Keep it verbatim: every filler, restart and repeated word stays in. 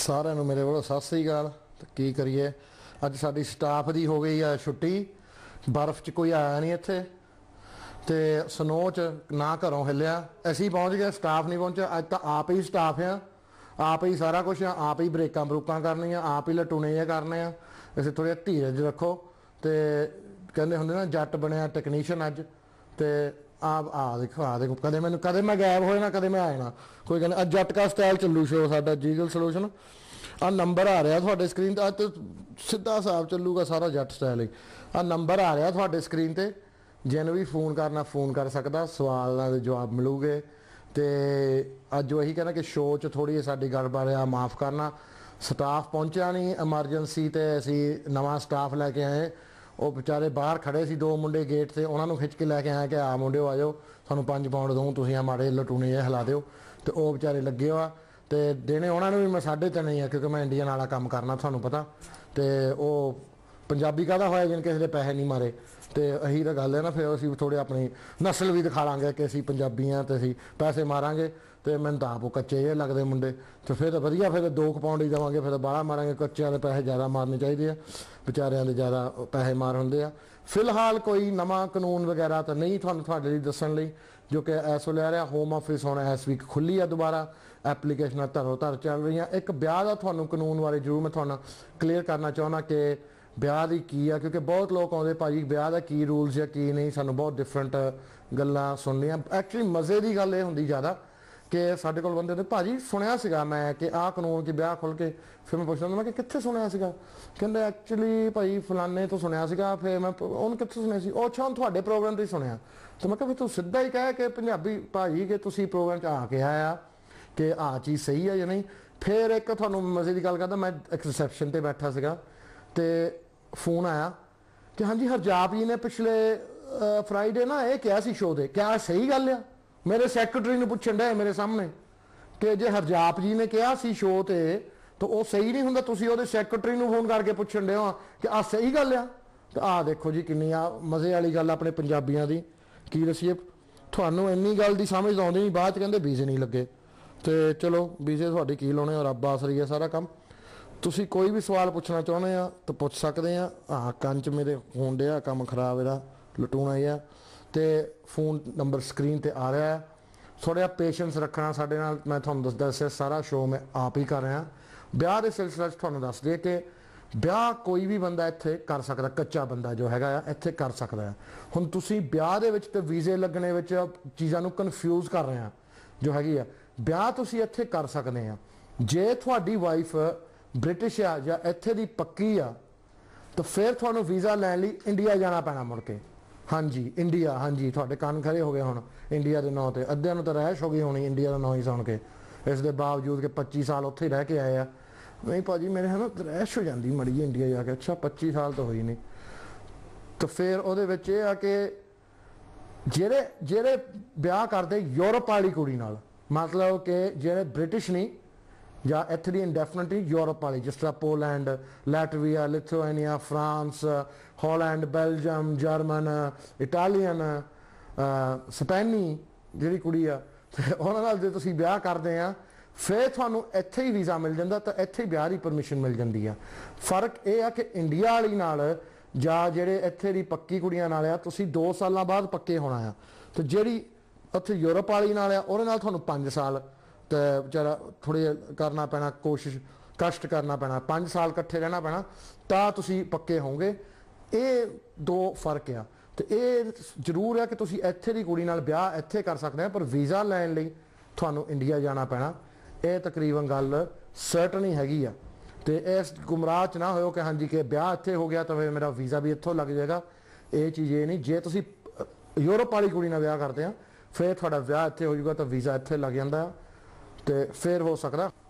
सारिਆਂ ਨੂੰ ਮੇਰੇ ਵੱਲੋਂ ਸਤਿ ਸ੍ਰੀ ਅਕਾਲ। ਤੇ ਕੀ ਕਰੀਏ, ਅੱਜ ਸਾਡੀ ਸਟਾਫ ਦੀ ਹੋ ਗਈ ਆ ਛੁੱਟੀ। ਬਰਫ਼ 'ਚ ਕੋਈ ਆਇਆ ਨਹੀਂ ਇੱਥੇ ਤੇ ਸਨੋ 'ਚ ਨਾ ਘਰੋਂ ਹਿੱਲਿਆ। ਅਸੀਂ ਪਹੁੰਚ ਗਏ, ਸਟਾਫ ਨਹੀਂ ਪਹੁੰਚਿਆ। ਅੱਜ ਤਾਂ ਆਪ ਹੀ ਸਟਾਫ ਆ, ਆਪ ही सारा कुछ आ, आप ही ब्रेकां ब्रूकां करनियां, आप ही लटूने जे करने आ। इसे थोड़े धीरज रखो। तो कहते होंगे ना जट बनया टैक्नीशियन अज। तो आप आ देखो आ देखो कदे मैं कदे मैं गैब हो जाना, कदे मैं आ जाना। कोई कहना अज जट का स्टाइल चलू शो साडा जीगल सलूशन। आ नंबर आ रहा थोड़े स्क्रीन तो अज तो सीधा हिसाब चलूगा सारा जट स्टाइल ही। आ नंबर आ रहा थोड़े स्क्रीन पर, जिन्हें भी फोन करना फोन कर सकता, सवालों के जवाब मिलूगे। तो अज वही कहना कि शो च थोड़ी साड़ी गड़बड़ आ, माफ़ करना। स्टाफ पहुंचा नहीं एमरजेंसी, तो असी नवा स्टाफ लैके आए। वो बेचारे बाहर खड़े से दो मुंडे गेट से, उन्होंने खिंच के लैके आए कि आ मुंडे आ जाओ, सानू पाँच पाउंड दो, तुम आ माड़े लटूने जे हिला दो। तो वह बेचारे लगे हुआ तो देने उन्होंने भी मैं साढ़े तीन ही है, क्योंकि मैं इंडियन वाला काम करना थानू पता। तो वह पंजाबी कहता होया जिन किसी के पैसे नहीं मारे। तो यही तो गल है ना, फिर असी थोड़े अपनी नस्ल भी दिखा लाँगे कि असी पंजाबी हाँ, तो असी पैसे मारांगे। तो मैंने तो आप कच्चे जे लगते मुंडे। तो फिर तो वधिया, फिर दो क पाउंड ही देवांगे, फिर बाहला मारांगे। कच्चों के पैसे ज़्यादा मारने चाहिए, बेचारियां के ज़्यादा पैसे मार होंगे आ। फिलहाल कोई नवा कानून वगैरह तो नहीं थानू तुहाडे लई दस्सण लई, जो कि इस वेले आ रहा। होम ऑफिस हुण इस वीक खुली है दोबारा, एप्लीकेशन धरो धर चल रही। एक ब्याह का थानू कानून बारे जरूर मैं थानू क्लीयर करना चाहुंदा कि ब्याह की की है, क्योंकि बहुत लोग आते भाजी ब्याह का की रूल्स या की नहीं। सानू बहुत डिफरेंट गल्लां सुननियां। एक्चुअली मज़े की गल ये हुंदी ज़्यादा कि साडे कोल बंदे ने भाजी सुनिया सीगा मैं कि आह कानून की ब्याह खुल के। फिर मैं पुछदा मैं कि कित्थे सुनिया सीगा, कहंदे एक्चुअली भाई फलाने तो सुनिया सीगा। फिर मैं उन्होंने कित्थे सुनिया सी, ओ अच्छा हुण तुहाडे प्रोग्राम ते सुनिया। तो मैं कहा तू सीधा ही कह कि पंजाबी भाजी कि तुसी प्रोग्राम च आके आया कि आ चीज़ सही है या नहीं। फिर एक तुहानू मज़े की गल करदा, मैं एक रिसैप्शन ते बैठा सीगा ते फोन आया कि हाँ जी हरजाप जी ने पिछले फ्राइडे ना ये क्या सी शो दे, क्या सही गल आ। मेरे सैकटरी ने पुछन डे मेरे सामने कि जे हरजाप जी ने कहा सी शो ते तो वह सही नहीं हुंदा, तुसीं ओहदे सैकटरी नूं फोन करके पुछन डे हो कि आ सही गल आ। तो आ देखो जी किन्नी आ मज़े वाली गल अपने पंजाबियां दी। की दसीए तुहानूं इन्नी गल दी समझ आउंदी नहीं, बाद च कहंदे वीज़े नहीं लगे। तो चलो वीज़े तुहाडे की लाउणे, और रब आसरी है सारा काम। तुसी कोई भी सवाल पूछना चाहुंदे आ तो पुछ सकते हैं। हाँ कंन च मेरे फोन डे काम खराब इहदा लटूना ही है। तो फोन नंबर स्क्रीन ते आ रहा है। थोड़ा पेशेंस रखना साडे नाल। मैं तुहानूं दसदा इस सारा शो मैं आप ही कर रहा। ब्याह के सिलसिले तुहानूं दस दईए कि ब्याह कोई भी बंदा इत्थे कर सकदा, कच्चा बंदा जो हैगा आ इत्थे कर सकदा है। हुण तुसी ब्याह दे विच ते वीज़े लगने विच चीज़ां नूं कन्फ्यूज़ कर रहे हैं जो हैगी आ। ब्याह तुसी इत्थे कर सकदे आ जे तुहाडी वाइफ ब्रिटिश आ या इत्थे दी पक्की आ, तो फिर तुहानूं वीज़ा लैण लई इंडिया जाना पैना मुड़ के। हाँ जी इंडिया, हाँ जी तुहाडे कान खड़े हो गए हुण इंडिया के नाँ ते। अद्धियां नूं तां रैश हो गई होनी इंडिया का नाँ ही सुण के, इस दे बावजूद कि पच्ची साल उत्थे ही रह के आए आ। नहीं भाजी मेरे है ना रैश हो जाती मड़ी इंडिया जाके। अच्छा पच्ची साल तो होई नहीं। तो फिर उहदे विच इह आ कि जेहड़े जेहड़े ब्याह करदे यूरोप वाली कुड़ी नाल, मतलब कि जेहड़े ब्रिटिश नहीं या इत्थे दी इंडेफिनिटली यूरोप वाली, जिस तरह Poland, Latvia, Lithuania, France, Holland, Belgium, German, Italian, स्पैनी जिहड़ी कुड़ी आ, उहनां नाल जे तुसीं ब्याह करदे आ फिर तुहानूं इत्थे ही वीज़ा मिल जांदा, तो इत्थे ही ब्याह दी परमिशन मिल जांदी आ। फर्क ये आ कि इंडिया वाली नाल जां जिहड़े इत्थे दी पक्की कुड़ियां नाल आ तुसीं दो सालां बाद पक्के होना आ। तो जिहड़ी उत्थे यूरोप वाली नाल आ उहदे नाल तुहानूं पंज साल तो बेचारा थोड़ी करना पैना, कोशिश कष्ट करना पैना, पाँच साल कट्ठे रहना पैना तां तुसीं पक्के होंगे। ये दो फर्क आ। तो ये जरूर है कि तुसीं इत्थे दी कुड़ी नाल ब्याह इत्थे कर सकते हैं, पर वीज़ा लैण लई तुहानूं इंडिया जाना पैना। ये तकरीबन गल सर्टन ही हैगी आ। तो इस गुमराह च ना होयो कि हाँ जी कि ब्याह इत्थे हो गया तो फिर मेरा वीज़ा भी इत्थों लग जाएगा। ये चीज़ ये नहीं। जे तुसीं यूरोप वाली कुड़ी नाल ब्याह करते हैं फिर तुहाडा ब्याह इत्थे हो जाऊगा तो वीज़ा इत्थे लग जांदा, तो फिर हो सकता